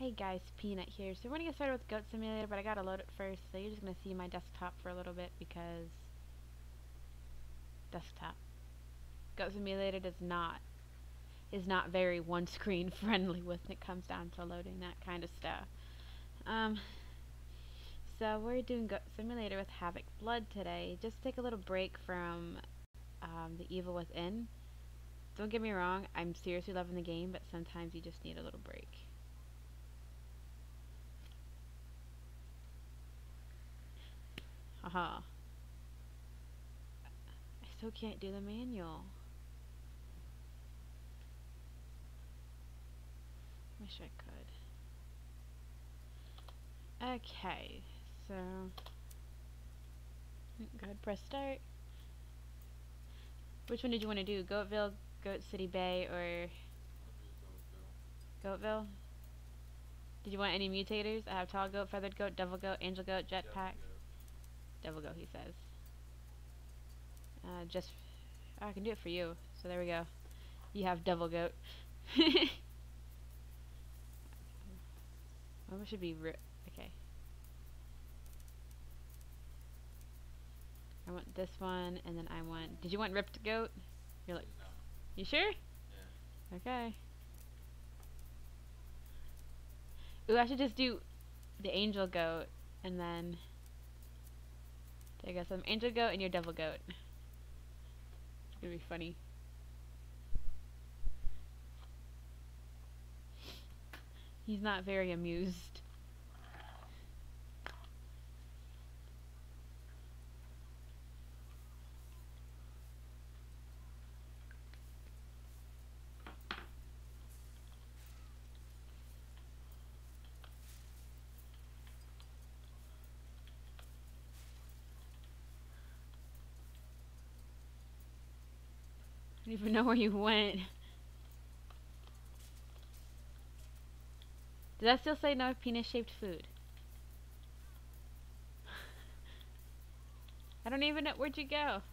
Hey guys, Peanut here. So we're gonna get started with Goat Simulator, but I gotta load it first, so you're just gonna see my desktop for a little bit because desktop. Goat Simulator is not very one screen friendly when it comes down to loading that kind of stuff. Um so we're doing Goat Simulator with havikblood today. Just take a little break from the evil within. Don't get me wrong, I'm seriously loving the game, but sometimes you just need a little break. Haha. I still can't do the manual. Wish I could. Okay, so go ahead, press start. Which one did you want to do? Goatville, Goat City Bay, or Goatville? Did you want any mutators? I have tall goat, feathered goat, devil goat, angel goat, jetpack. Devil goat, he says. I can do it for you. So there we go. You have devil goat. What should be okay. I want this one, and then I want. Did you want ripped goat? You're like, no. You sure? Yeah. Okay. Ooh, I should just do the angel goat, and then there you go. So I'm angel goat, and you're devil goat. It's gonna be funny. He's not very amused. I don't even know where you went. Does that still say no penis-shaped food? I don't even know. Where'd you go?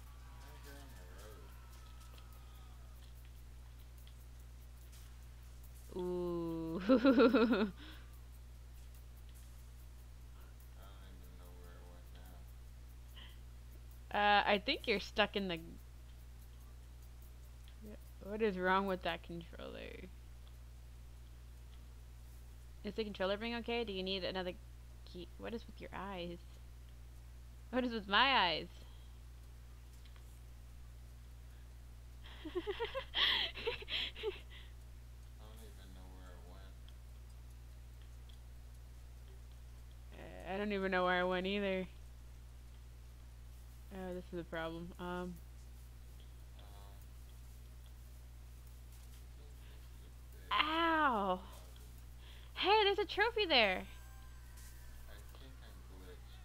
Ooh. I don't even know where I went now. I think you're stuck in the... What is wrong with that controller? Is the controller being okay? Do you need another key? What is with your eyes? What is with my eyes? I don't even know where I went. I don't even know where I went either. Oh, this is a problem. Ow! Hey, there's a trophy there! I think I'm glitched.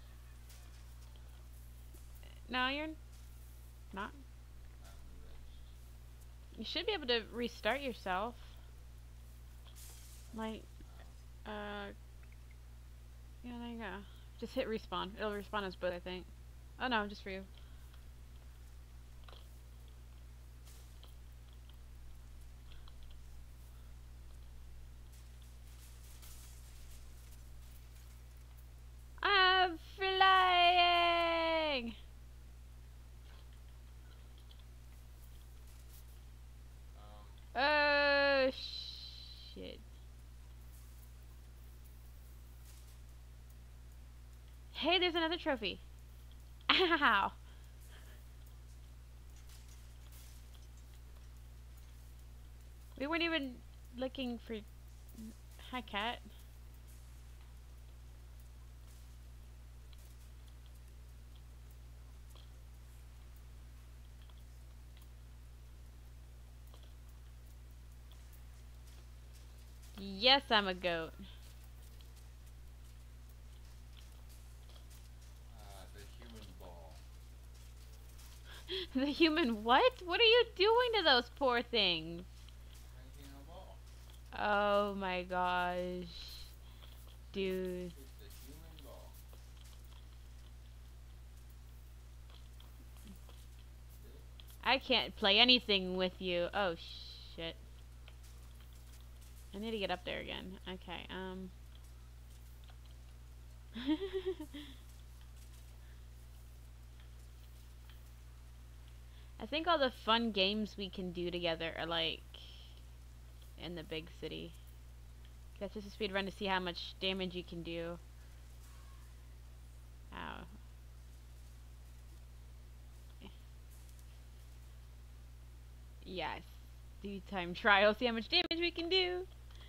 No, you're not. I'm glitched. You should be able to restart yourself. Like, yeah, there you go. Just hit respawn. It'll respawn us both, I think. Oh no, just for you. I'm flying! Oh, shit. Hey, there's another trophy. Ow! We weren't even looking for... Hi, cat. Yes, I'm a goat. The human ball. The human what? What are you doing to those poor things? Making a ball. Oh my gosh. Dude. It's the human ball. I can't play anything with you. Oh shit. I need to get up there again. Okay, I think all the fun games we can do together are like in the big city. That's just a speed run to see how much damage you can do. Ow. Yes. Do time trial, see how much damage we can do.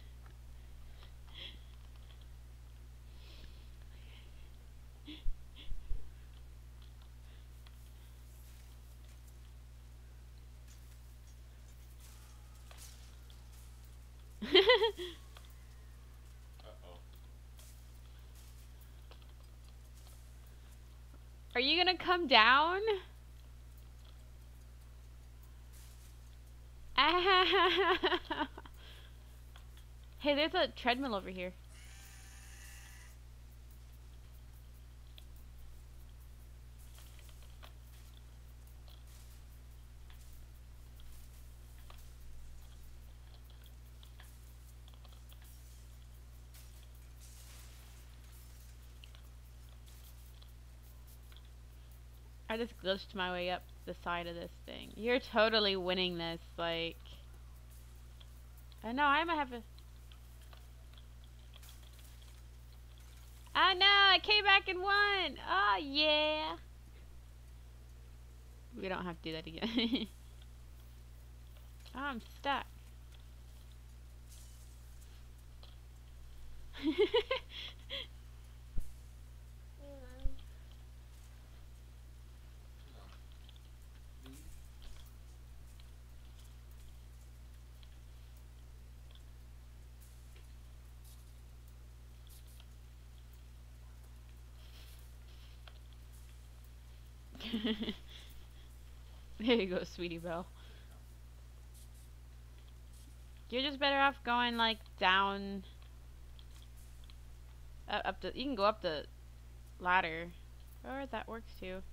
Are you gonna come down? Hey, there's a treadmill over here. I just glitched my way up the side of this thing. You're totally winning this, like... I know, I might have a... Oh no, I came back and won! Oh yeah! We don't have to do that again. Oh, I'm stuck. There you go, sweetie belle. You're just better off going like down, up the. You can go up the ladder, or that works too.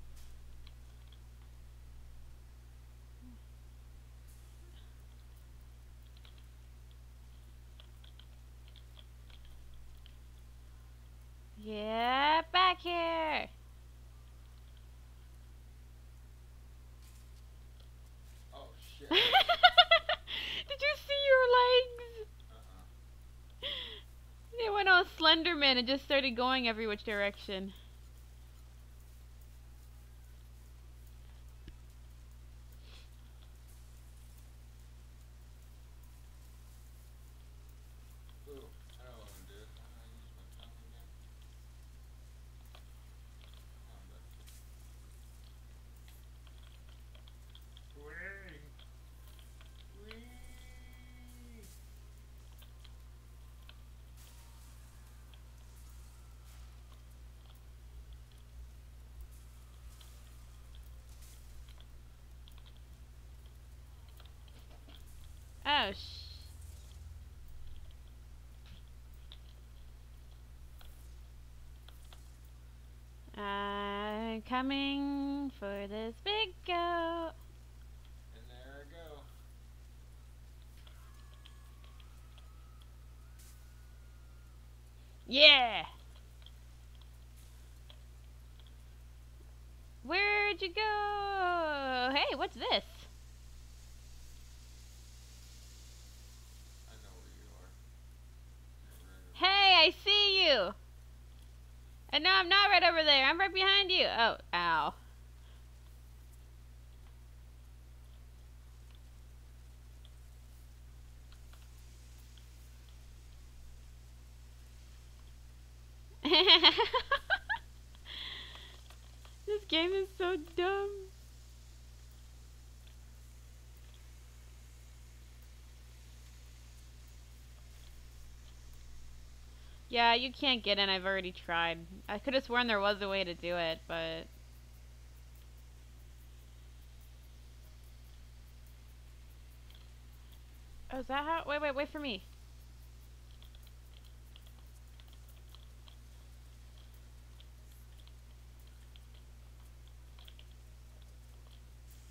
Yeah, back here. Oh shit. Did you see your legs? They went all Slenderman and just started going every which direction. Ooh, I don't want to do it. I'm gonna use my tongue again. Whee! Whee! Oh, I'm coming for this big goat. And there I go. Yeah! Where'd you go? Hey, what's this? I know where you are. Hey, I see you! And no, I'm not right over there. I'm right behind you. Oh, ow. This game is so dumb. Yeah, you can't get in. I've already tried. I could have sworn there was a way to do it, but... Oh, is that how... Wait for me.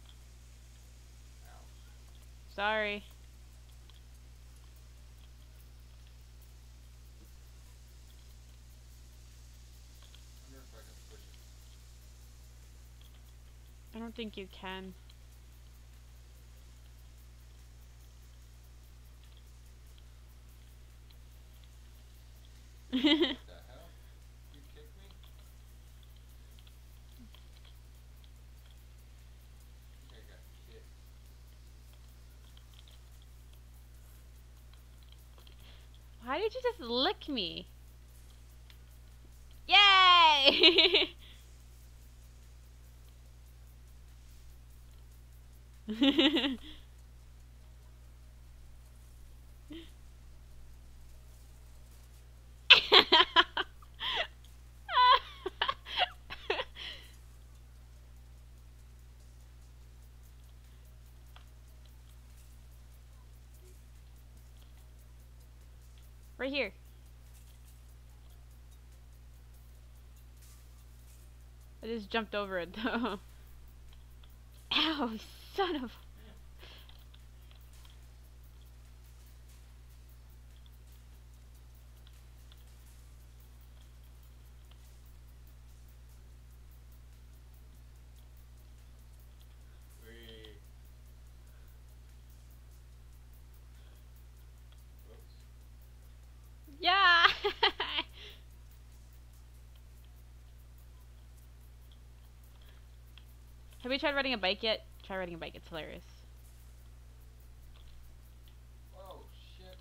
Ouch. Sorry. don't think you can. What the hell? You kicked me? I think I got kicked. Why did you just lick me? Yay! Right here. I just jumped over it though. Ow, son of. Wait. Whoops. Yeah! Have you tried riding a bike yet? Try riding a bike, it's hilarious. Oh, shit.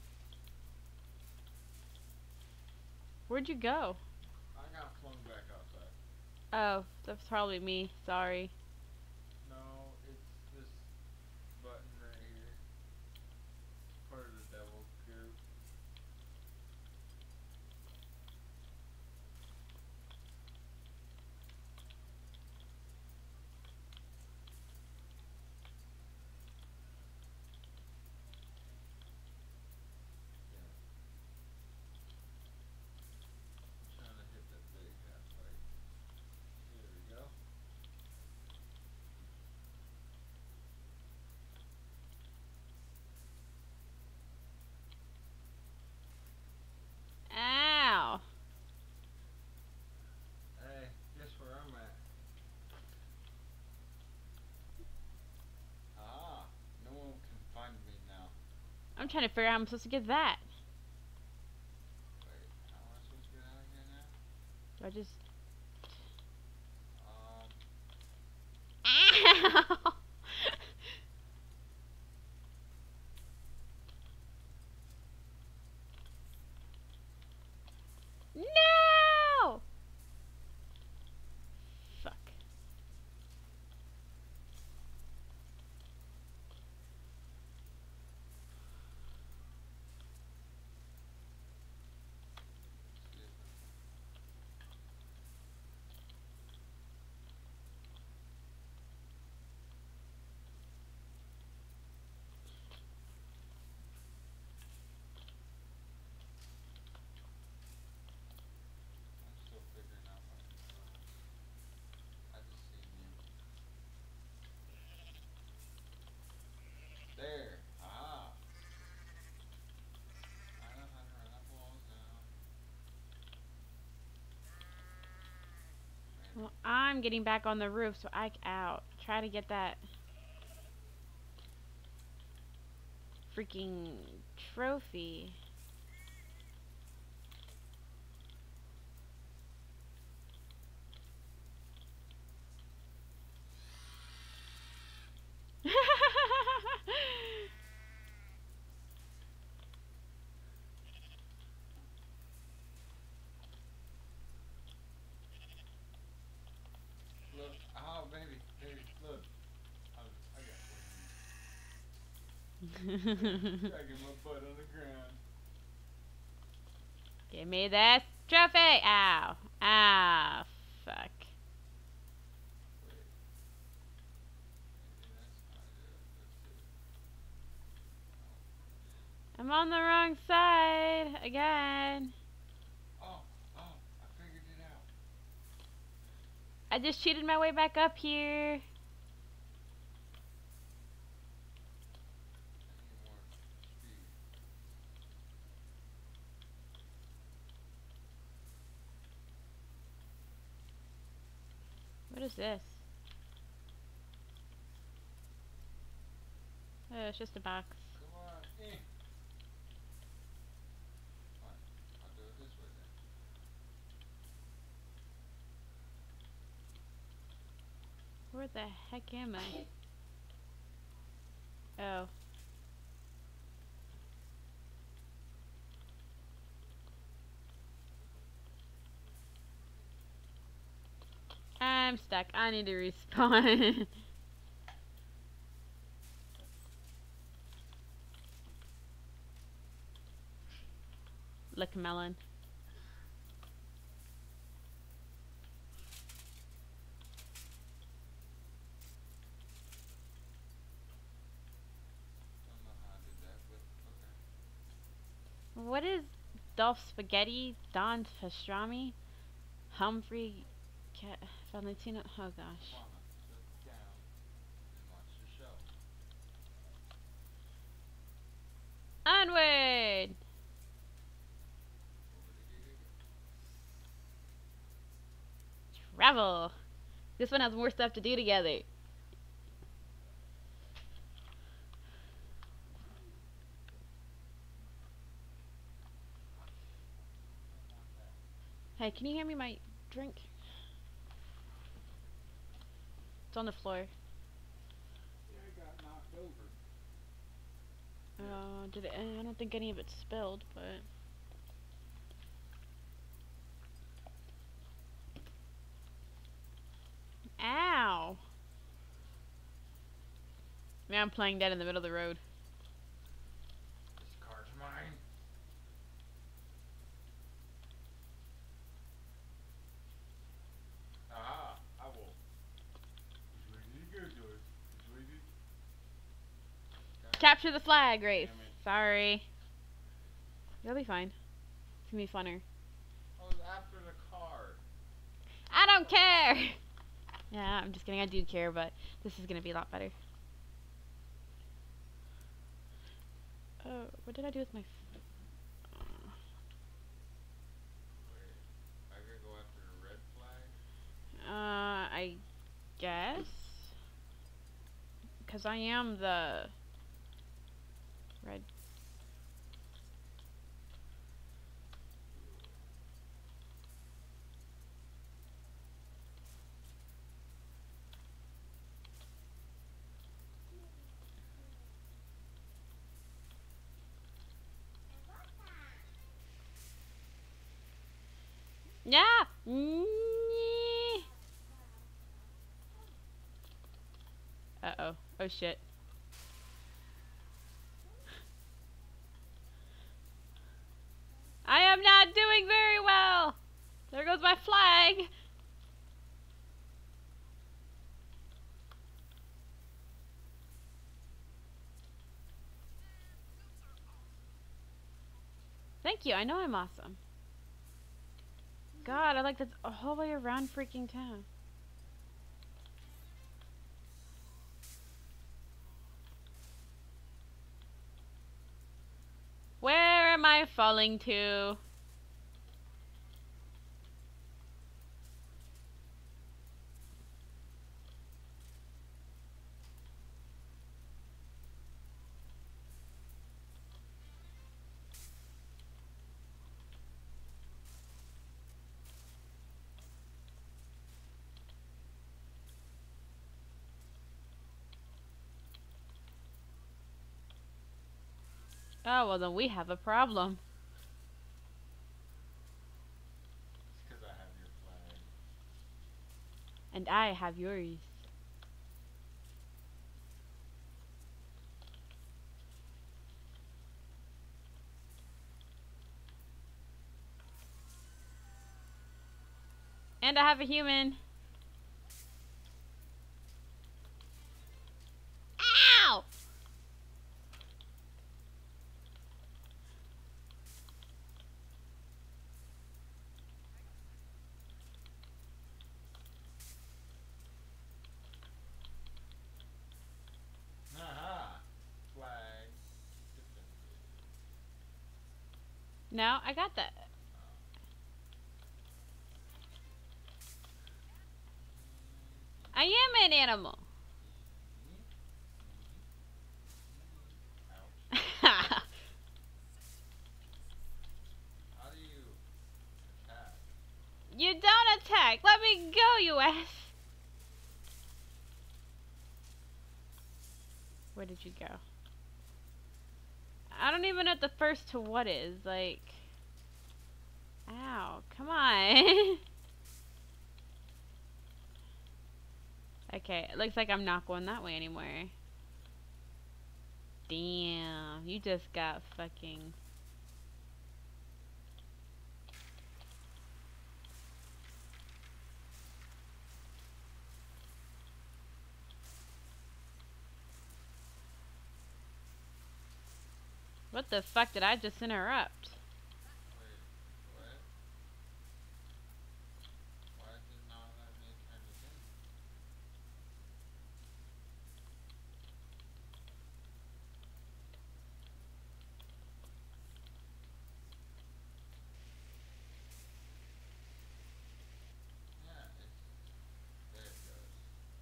Where'd you go? I got flung back outside. Oh, that's probably me. Sorry. No, it's this button right here. Part of the devil group. I'm trying to hit that big half pipe. There we go. Ow! Hey, guess where I'm at? Ah, no one can find me now. I'm trying to figure out how I'm supposed to get that. Wait, how am I supposed to get out of here now? Do I just. Ow! No! Fuck. See if I I'm still figuring out my controls. I just seen you. There. Ah. I know how to run up walls now. Maybe. Well, I'm getting back on the roof, so I out. Try to get that freaking trophy. Look. Oh, baby. Baby, look. I got wings. Dragging my butt on the ground. Give me this trophy! Ow. Ow. Fuck. Wait. Maybe that's not it. That's it. No. I'm on the wrong side again. Oh, I figured it out. I just cheated my way back up here. I need more speed. What is this? It's just a box. Come on. What? I'll do it this way then. Where the heck am I? Oh. I'm stuck. I need to respawn. Look, melon. Don't know how I did that, but okay. What is Dolph Spaghetti? Don Pastrami? Humphrey? Valentino? Oh gosh. Come on, sit down and watch the show. Onward! Travel! This one has more stuff to do together. Hey, can you hand me my drink? It's on the floor. Yeah, it got knocked over. Did it? I don't think any of it spilled, but... Ow! Man, I'm playing dead in the middle of the road. This car's mine. Aha! I will. Which way did it go, George? Which way did... Capture the flag race. Damn it. Sorry. You'll be fine. It's gonna be funner. I was after the car. I don't care! Yeah, I'm just kidding. I do care, but this is gonna be a lot better. Oh, what did I do with my... Wait, I could go after the red flag? I guess? Because I am the... red... Yeah! Uh-oh. Oh, shit. I am not doing very well! There goes my flag! Thank you, I know I'm awesome. God, I like this a whole way around freaking town. Where am I falling to? Oh, well then we have a problem. It's because I have your flag. And I have yours. And I have a human. Ow! Aha! Flag defended. No, I got that. I am an animal. You don't attack! Let me go, you ass! Where did you go? I don't even know what the first to what is. Like... Ow, come on. Okay, it looks like I'm not going that way anymore. Damn, you just got fucking... What the fuck did I just interrupt? Wait, what? Why is it not letting me turn this in? Yeah, it's... There it goes.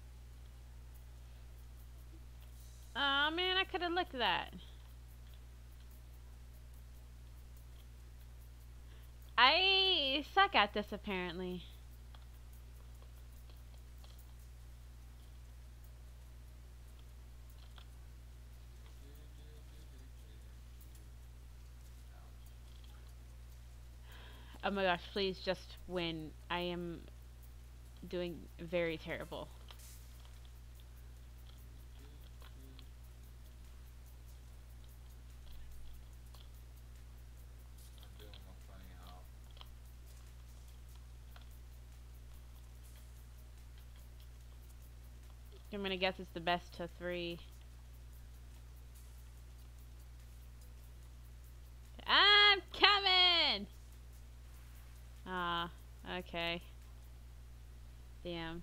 Aw, man, I could have looked at that. I suck at this, apparently. Oh my gosh, please just win. I am doing very terrible. I'm doing a funny hop. I'm gonna guess it's the best to 3. I'm coming! Ah, okay. Damn.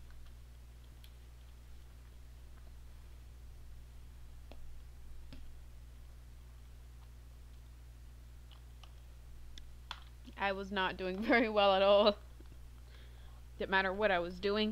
I was not doing very well at all. Didn't matter what I was doing.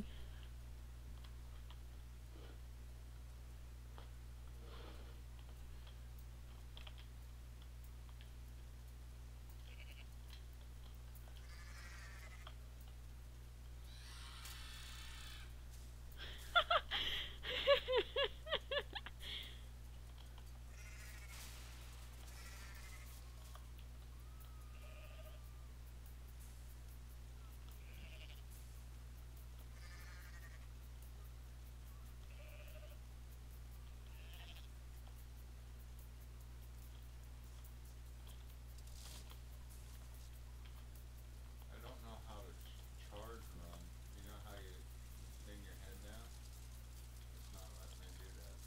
I don't know how to charge run. You know how you bring your head down? It's not letting me do that.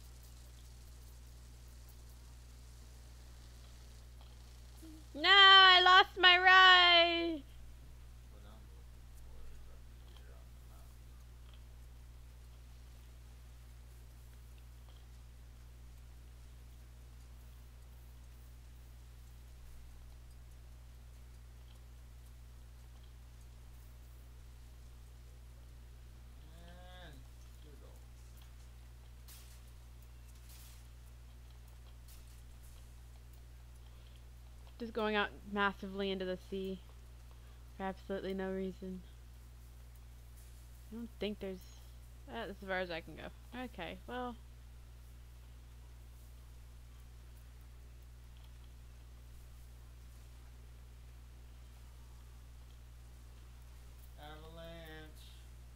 No, I lost my ride! What I'm looking for is up here on the map. And doodle. Just going out massively into the sea. For absolutely no reason. I don't think there's... That's as far as I can go. Okay, well... Avalanche.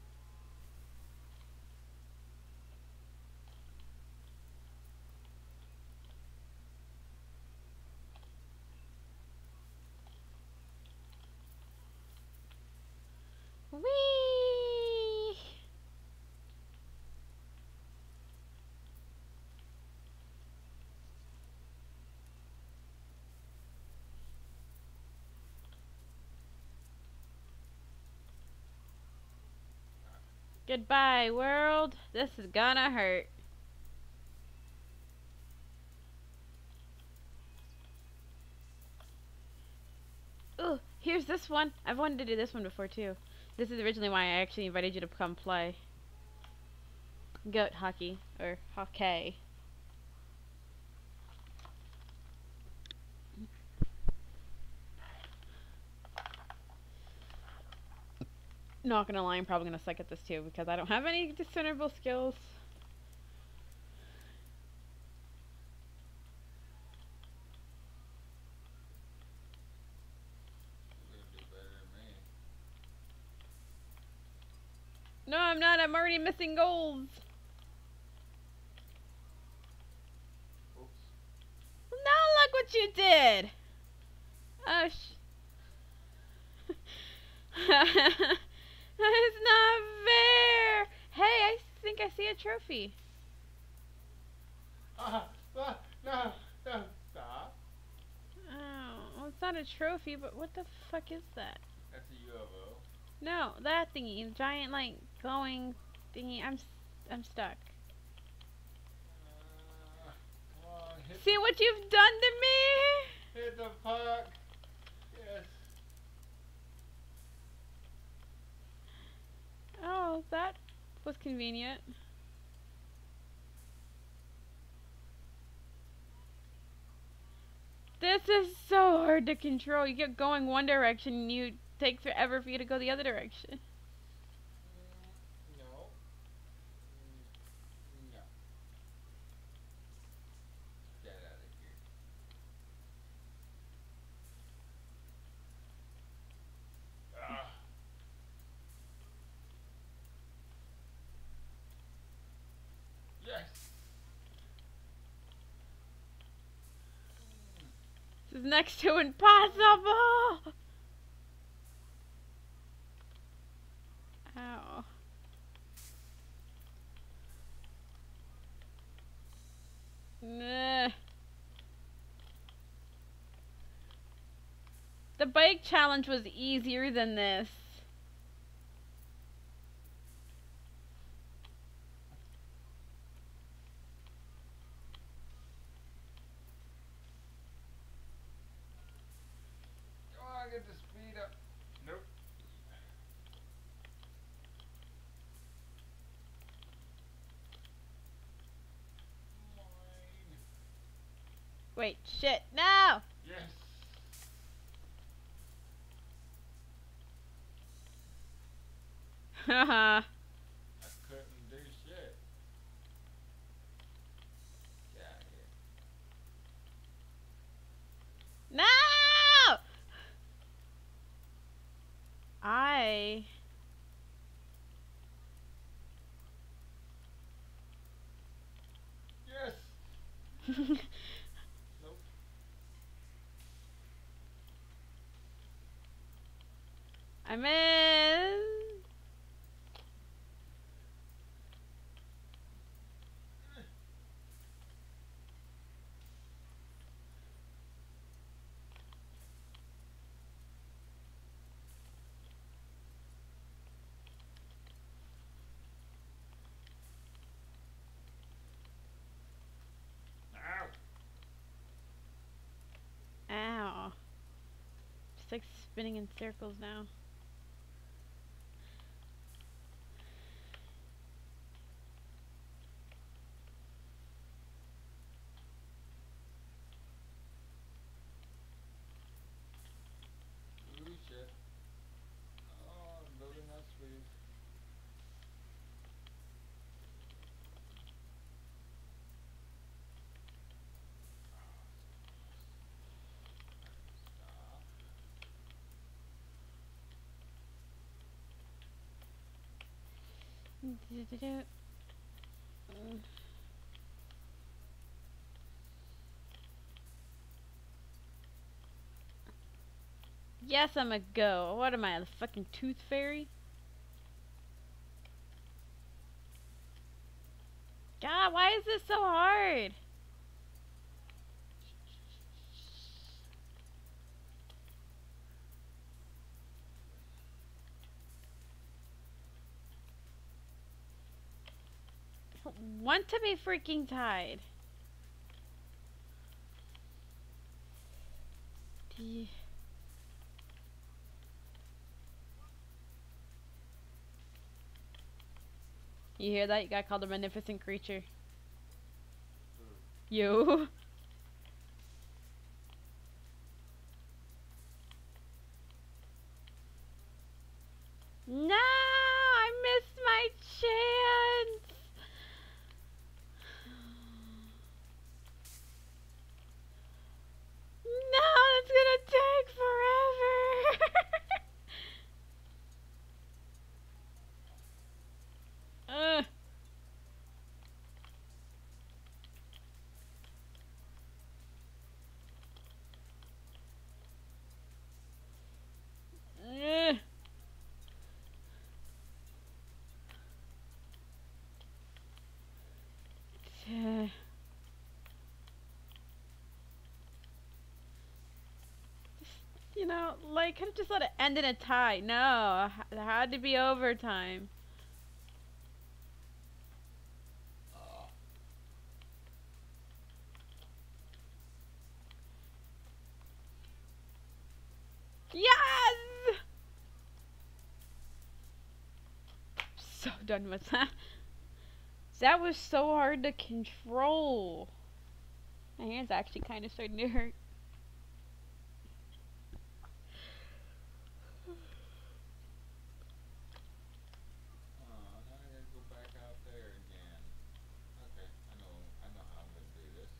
Whee! Goodbye, world. This is gonna hurt. Ooh, here's this one. I've wanted to do this one before, too. This is originally why I actually invited you to come play. Goat hockey. Or hockey. Not gonna lie, I'm probably gonna suck at this too because I don't have any discernible skills. You're gonna do better than me. No, I'm not. I'm already missing golds. Oops. Now look what you did. Oh, It's not fair. Hey, I think I see a trophy. No, no, stop. Oh, well, it's not a trophy, but what the fuck is that? That's a UFO. No, that thingy, the giant, like, glowing thingy. I'm stuck. Come on, See what you've done to me? hit the puck. Yes. Oh, that was convenient. This is so hard to control. You get going one direction and you take forever for you to go the other direction. No. No. Get out of here. Ah. Yes. This is next to impossible! Ow. Nah. The bike challenge was easier than this. Come on, get the speed up. Nope. Mine. Wait, shit, no! Yes. Haha. I couldn't do shit. Get out of here. No! I... Yes. Nope. I'm in. Ow. Ow. Just like spinning in circles now. Ooh, shit. Oh, I'm building that speed. Stop. Yes, I'm a go. What am I, the fucking tooth fairy? God, why is this so hard? I don't want to be freaking tied. You hear that? You got called a magnificent creature. You. No! You know, like, could have just let it end in a tie. No, there had to be overtime. Oh, Yes! So done with that. That was so hard to control. My hand's actually kind of starting to hurt. oh, now I gotta go back out there again. Okay, I know how I'm gonna do this.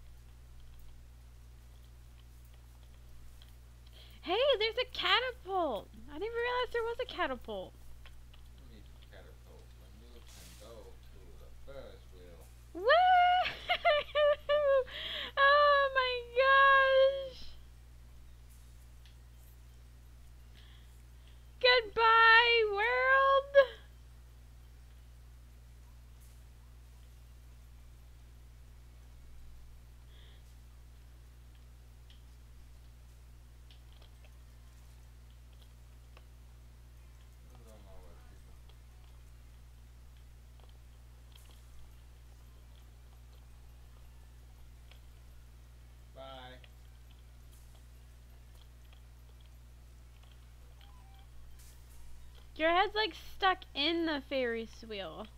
Hey, there's a catapult! I didn't realize there was a catapult. You need to catapult when you can go to the Ferris wheel. Woo! Oh my gosh! Goodbye, world! Move on my way, people. Bye. Your head's like stuck in the Ferris wheel.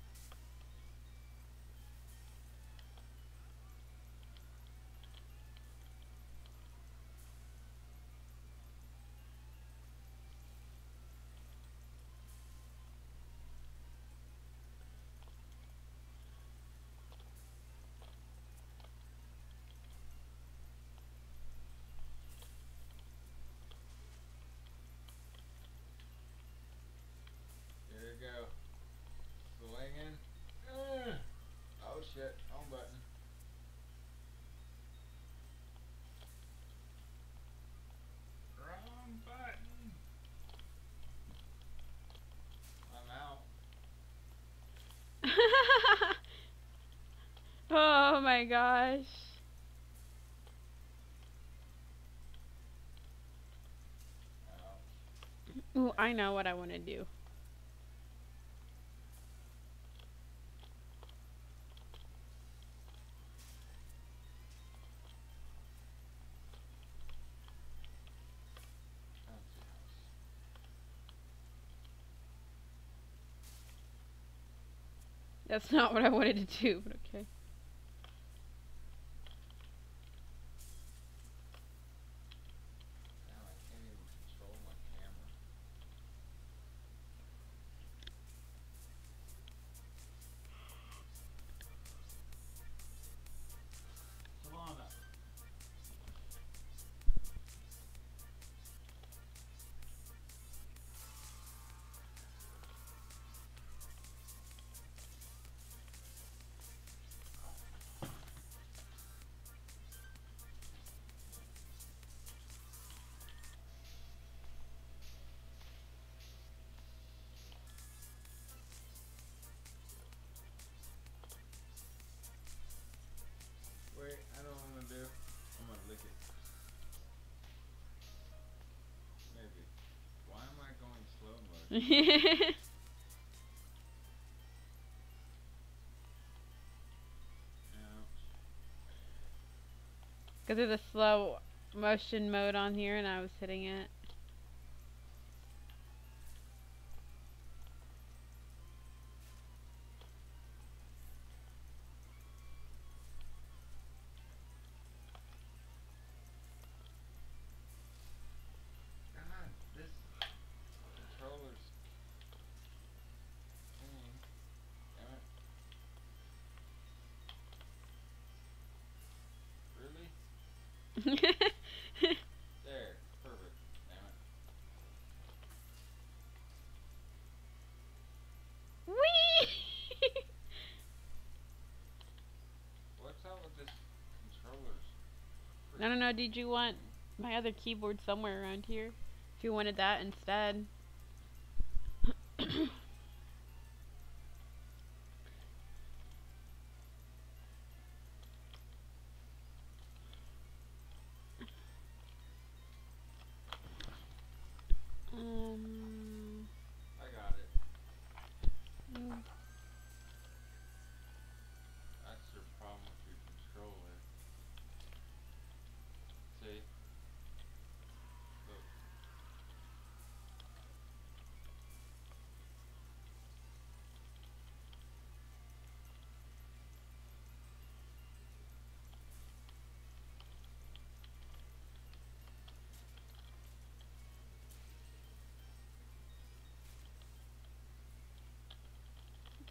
Here we go. Swinging. Oh shit, wrong button. Wrong button. I'm out. Oh my gosh. Ouch. Ooh, I know what I want to do. Bouncy house. That's not what I wanted to do, but okay. Now I can't even control my camera. Solana. Wait, I know what I'm gonna do. I'm gonna lick it. Maybe. Why am I going slow motion? Ouch. Because there's a slow motion mode on here and I was hitting it. God, this controller's thing. Damn it. Really? There. Perfect. Damn it. Whee! What's up with this controller's I don't know, did freaking you want thing? my other keyboard somewhere around here? If you wanted that instead.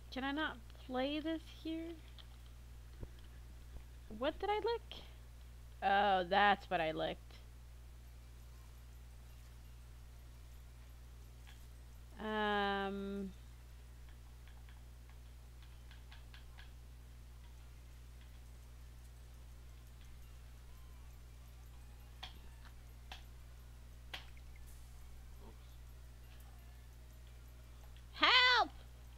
Can I not play this here? What did I lick? Oh, that's what I licked. Um... Oops. Help!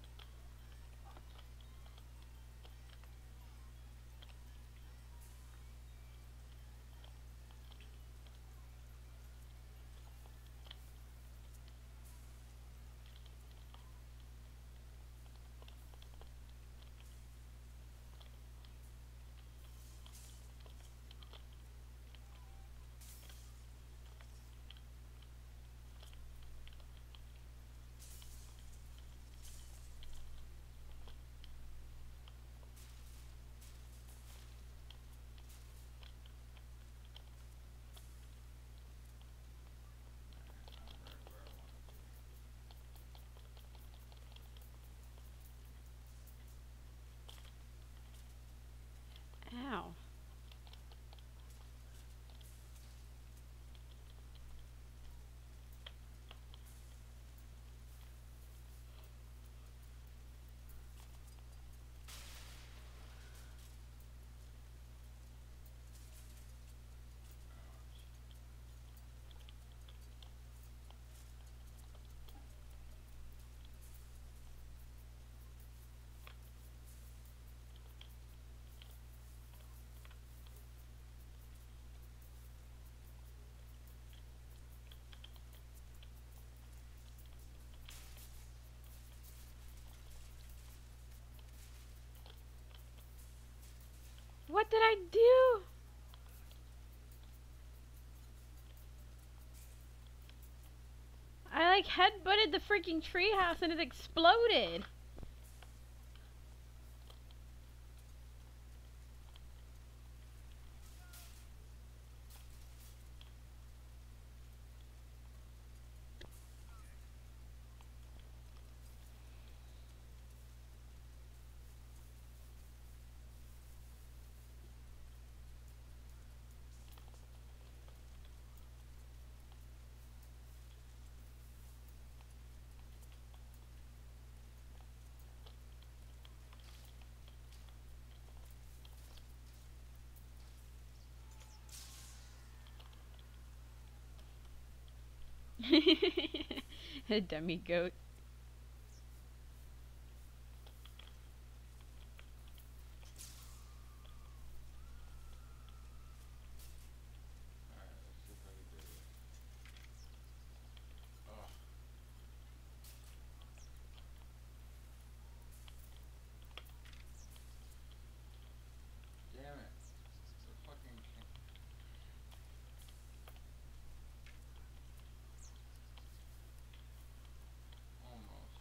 I'm right where I want to be. Ow. Ouch. What did I do? I like headbutted the freaking treehouse and it exploded. A dummy goat. Alright, let's see if I can do this. Oh, damn it. The fucking almost.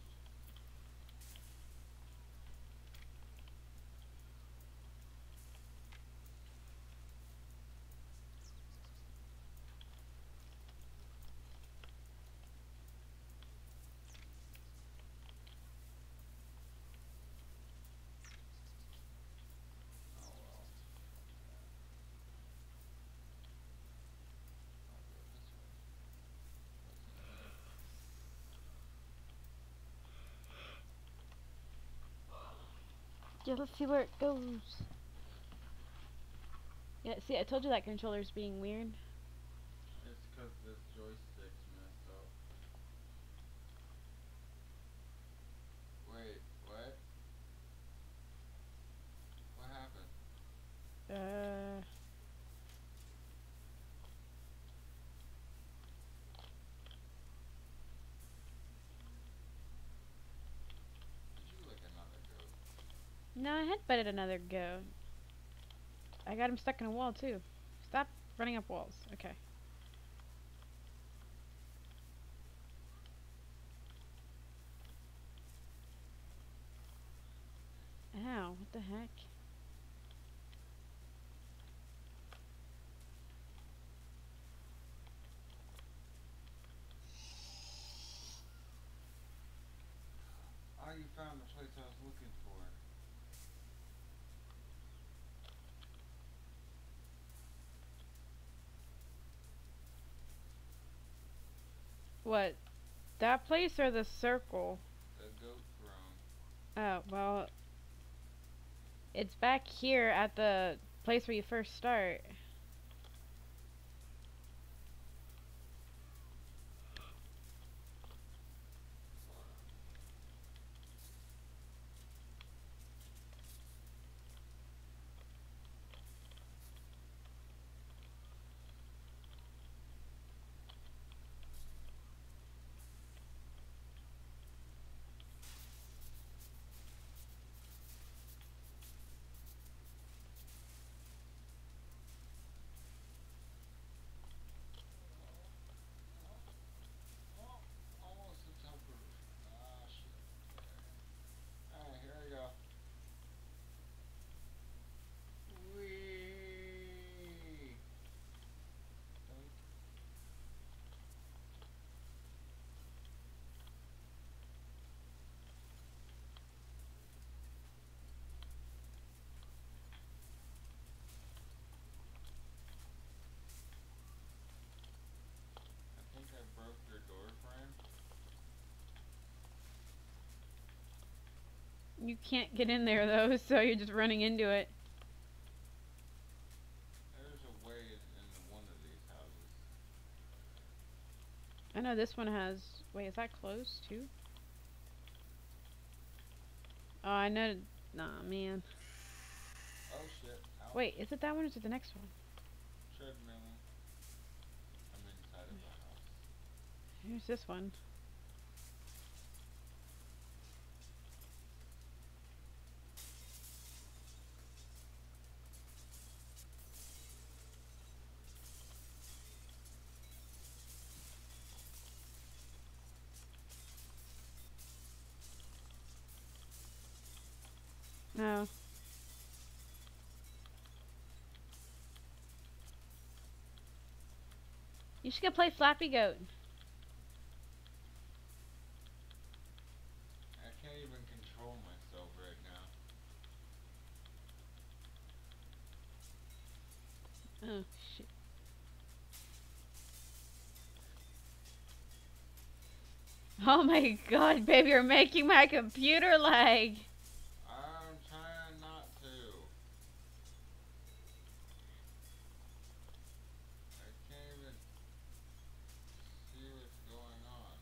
Oh well. I'll go this way. What's in here? Yeah, let's see where it goes. Yeah, see, I told you that controller's being weird. It's 'cause this joystick's messed up. Wait, what? What happened? Uh, Did you lick another goat? no, I headbutted another goat. I got him stuck in a wall too. Stop running up walls. Okay. Ow, what the heck? Oh, you found the place I was looking for. What? That place or the circle? The goat throne. Oh, well, it's back here at the place where you first start. Oh, almost the top of it. Ah, shit. Alright, here we go. Whee! Doink. I think I broke your door frame. You can't get in there though, so you're just running into it. There's a way in one of these houses. I know this one has. Wait, is that closed too? Oh, I know. Nah, man. Oh shit. Ouch. Wait, is it that one or is it the next one? Treadmill. I'm inside of the house. Here's this one. No. You should go play Flappy Goat. I can't even control myself right now. Oh, shit. Oh my god, baby, you're making my computer lag. I'm trying not to. I can't even see what's going on.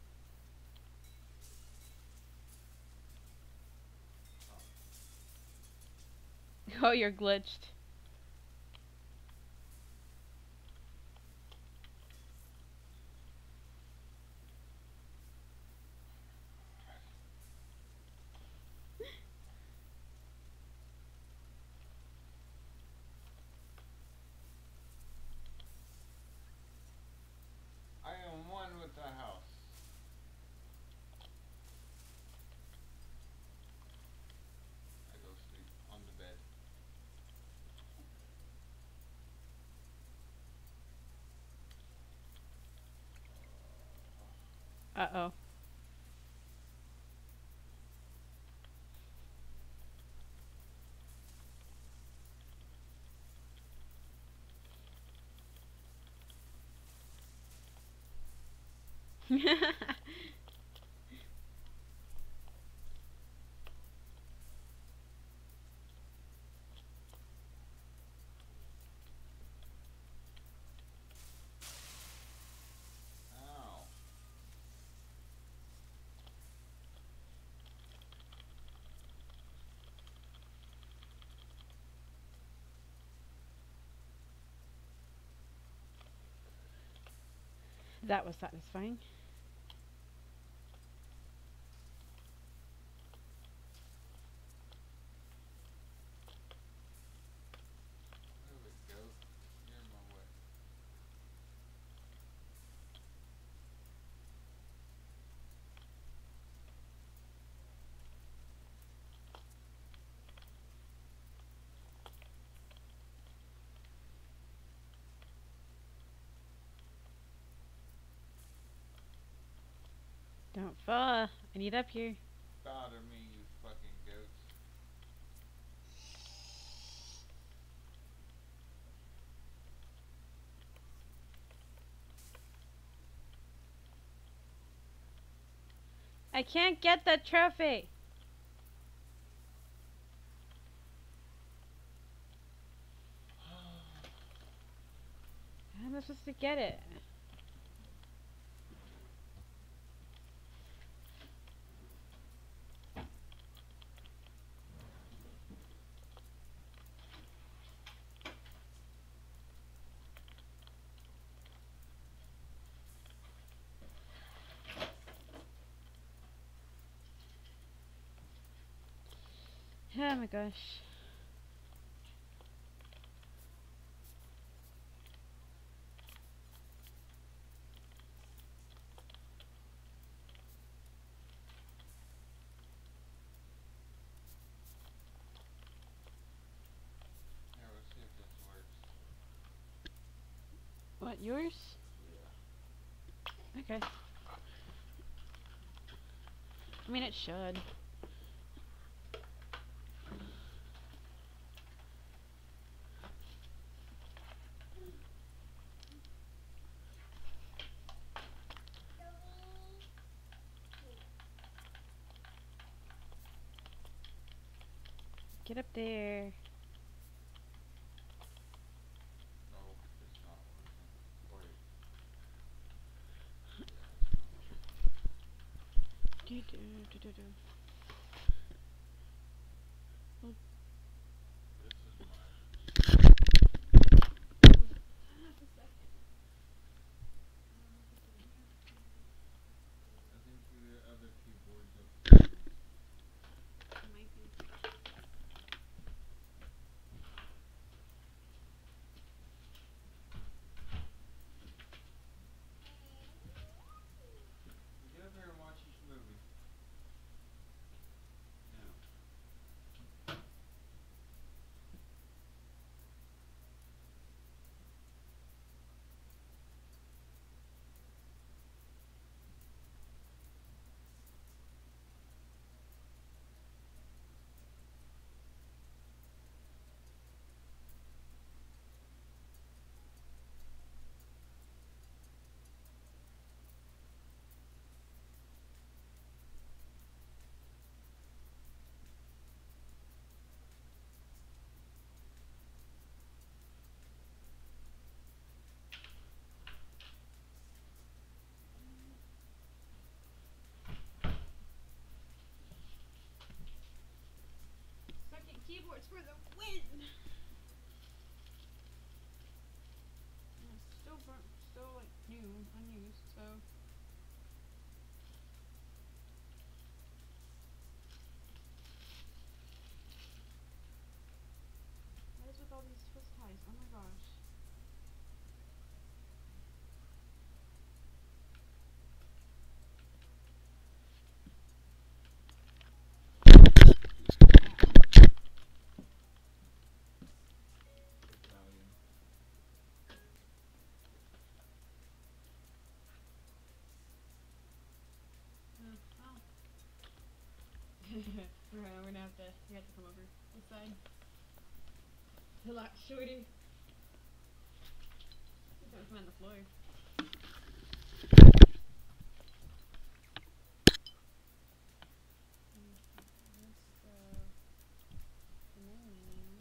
Oh, you're glitched. I am one with the house. I go sleep on the bed. Uh-oh. Ow. That was satisfying. There we go. You're in my way. Don't fall. I need up here. Bother me. I can't get the trophy. How am I supposed to get it? Oh my gosh. Here, let's see if this works. What, yours? Yeah. Okay. I mean, it should. Get up there. No, it's not working. Wait. Yeah, it's not working. This is my. I think the other keyboard's upstairs. Might be. Get up here and watch this movie. Now. Second keyboards for the win! It's still like new, unused, so. What is with all these twist ties? Oh my gosh. Italian. Oh. We're gonna have to, you have to come over this side. It's a lot shorter. There's one on the floor. The main menu.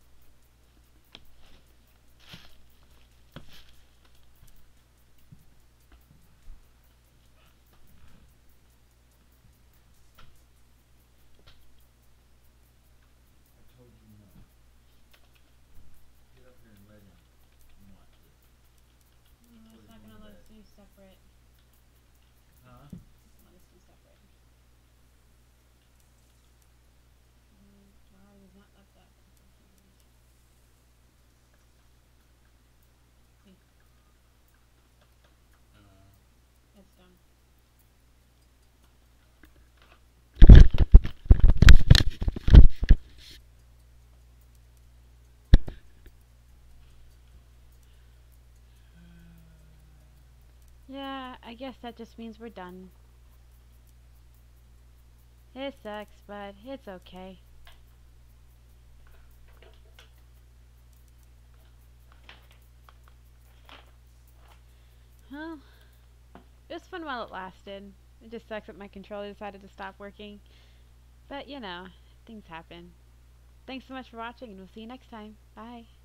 I told you no. Get up here and lay down and watch this. It's not gonna let us do separate. Huh? Let us do separate. Why was not left that? It's done. Yeah, I guess that just means we're done. It sucks, but it's okay. Well, it was fun while it lasted. It just sucks that my controller decided to stop working. But, things happen. Thanks so much for watching, and we'll see you next time. Bye.